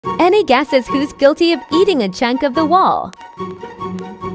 Any guesses who's guilty of eating a chunk of the wall?